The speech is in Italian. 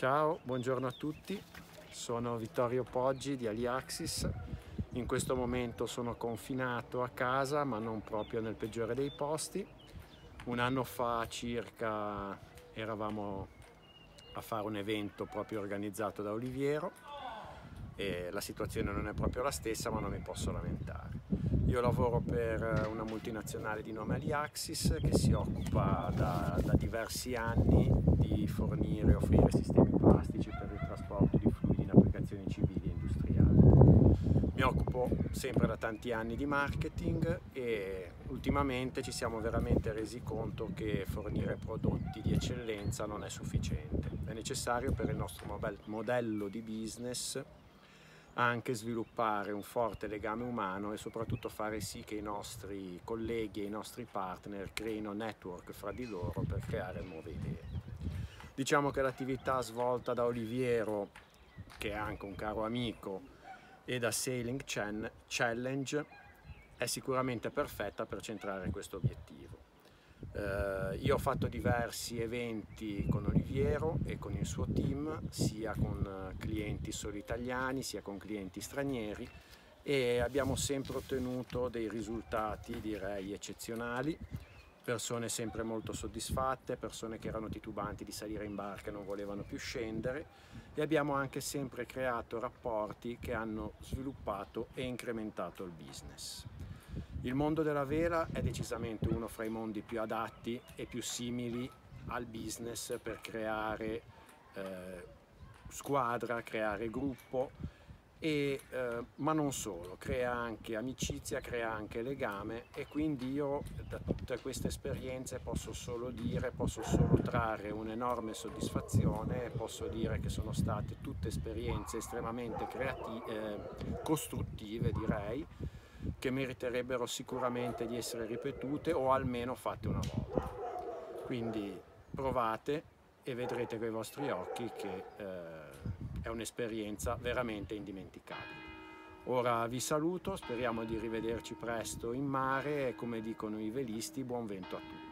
Ciao, buongiorno a tutti, sono Vittorio Poggi di Aliaxis. In questo momento sono confinato a casa, ma non proprio nel peggiore dei posti. Un anno fa circa eravamo a fare un evento proprio organizzato da Oliviero e la situazione non è proprio la stessa, ma non mi posso lamentare. Io lavoro per una multinazionale di nome Aliaxis che si occupa da diversi anni di fornire e offrire sistemi plastici per il trasporto di fluidi in applicazioni civili e industriali. Mi occupo sempre da tanti anni di marketing e ultimamente ci siamo veramente resi conto che fornire prodotti di eccellenza non è sufficiente. È necessario per il nostro modello di business anche sviluppare un forte legame umano e soprattutto fare sì che i nostri colleghi e i nostri partner creino network fra di loro per creare nuove idee. Diciamo che l'attività svolta da Oliviero, che è anche un caro amico, e da Sailing Challenge è sicuramente perfetta per centrare questo obiettivo. Io ho fatto diversi eventi con Oliviero e con il suo team, sia con clienti solo italiani, sia con clienti stranieri, e abbiamo sempre ottenuto dei risultati, direi, eccezionali. Persone sempre molto soddisfatte, persone che erano titubanti di salire in barca e non volevano più scendere, e abbiamo anche sempre creato rapporti che hanno sviluppato e incrementato il business. Il mondo della vela è decisamente uno fra i mondi più adatti e più simili al business per creare squadra, creare gruppo, ma non solo, crea anche amicizia, crea anche legame, e quindi io da tutte queste esperienze posso solo trarre un'enorme soddisfazione, e posso dire che sono state tutte esperienze estremamente costruttive, direi, che meriterebbero sicuramente di essere ripetute o almeno fatte una volta. Quindi provate e vedrete con i vostri occhi che è un'esperienza veramente indimenticabile. Ora vi saluto, speriamo di rivederci presto in mare e, come dicono i velisti, buon vento a tutti.